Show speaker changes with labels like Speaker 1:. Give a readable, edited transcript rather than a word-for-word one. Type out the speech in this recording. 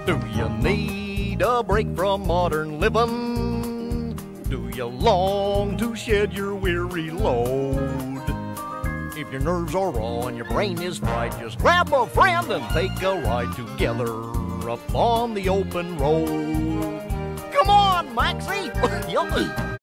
Speaker 1: Do you need a break from modern living? Do you long to shed your weary load? If your nerves are raw and your brain is fried, just grab a friend and take a ride together up on the open road. Come on, Maxie!